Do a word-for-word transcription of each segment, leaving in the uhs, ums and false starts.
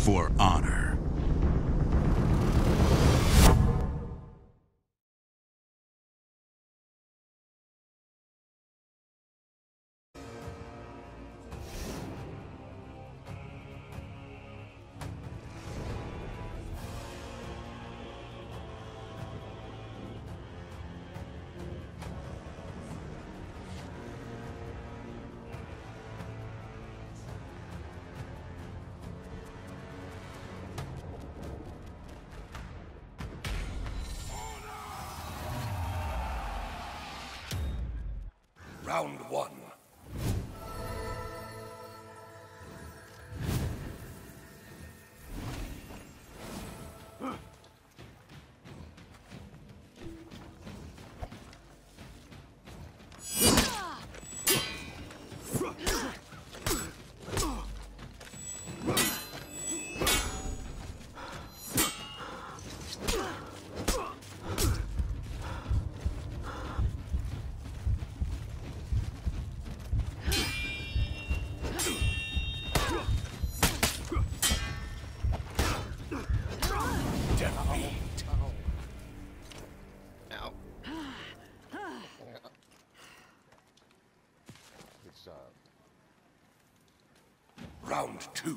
for honor. Round one. Round two.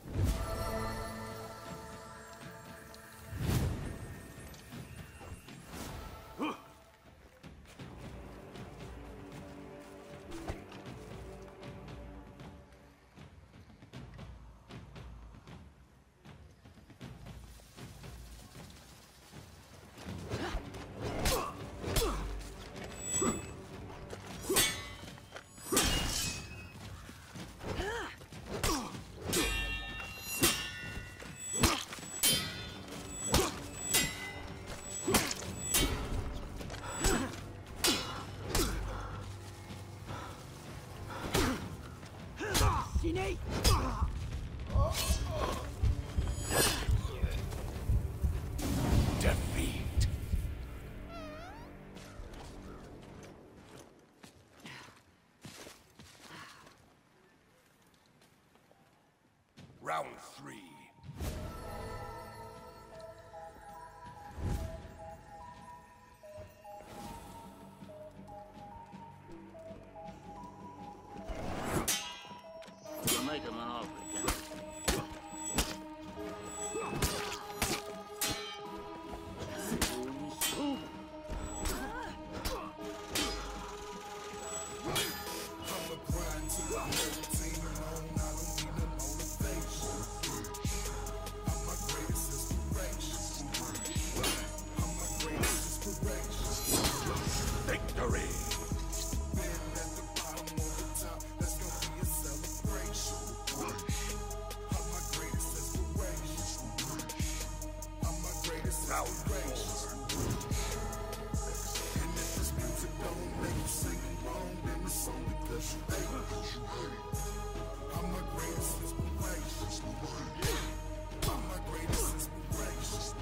Defeat. Round three. Make him an offer again. Victory. Round four. And if this music don't make you sing along, then it's only cause you hate. I'm my greatest inspiration. I'm my greatest inspiration.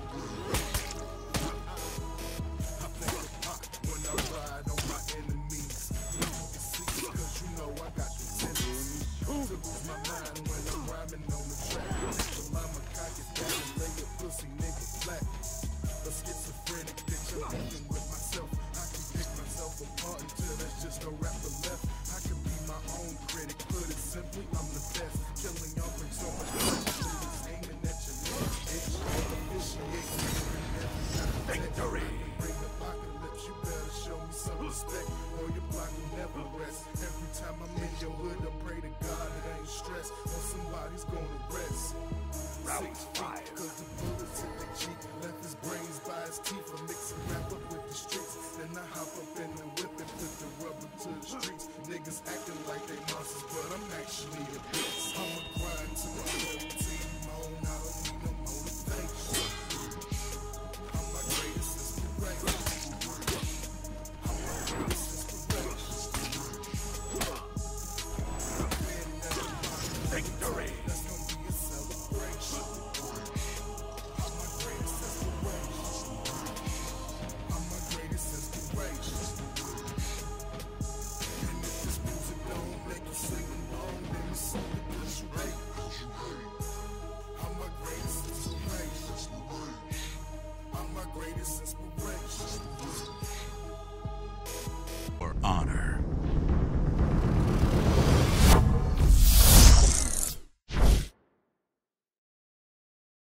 I think of hot when I ride on my enemies. You can see cause you know I got the tendency to lose my mind when I'm rhyming on the track. So mama cock it down and lay a pussy nigga flat. A schizophrenic bitch, I'm living with myself. I can pick myself apart until there's just no rapper left. I can be my own critic, put it simply, I'm the best. Killing y'all brings so much pleasure. Aiming at your neck, bitch. Officiate victory. Bring apocalypse, you better show me some respect, or your block will never rest. Every time I'm in your hood, I pray to God it ain't stress, or somebody's gonna rest. Round five. Cause the bullets hit the cheek, left his brains by his teeth. I mix and wrap up with the streets, then I hop up in the whip and put the rubber to the streets. Niggas acting like they monsters, but I'm actually a bitch. I'ma grind to my whole team on, I don't need no motivation. I'm my greatest inspiration. I'm my greatest inspiration. Victory. That's gonna be a celebration. Honor.